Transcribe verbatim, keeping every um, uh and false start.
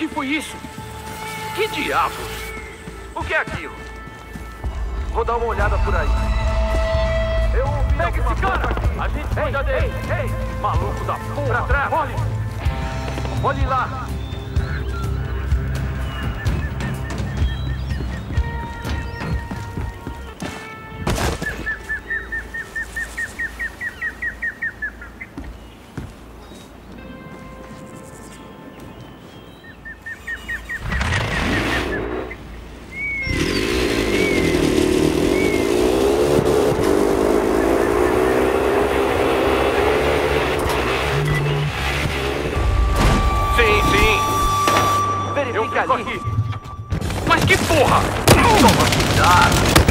foi isso? Que diabos? O que é aquilo? Vou dar uma olhada por aí. Eu ouvi. Pega esse cara! Aqui. A gente ei, cuida dele! Ei, ei! Maluco da porra! Pra trás! Olhe! Olhe lá! Eu fico aqui. Mas que porra! Toma cuidado!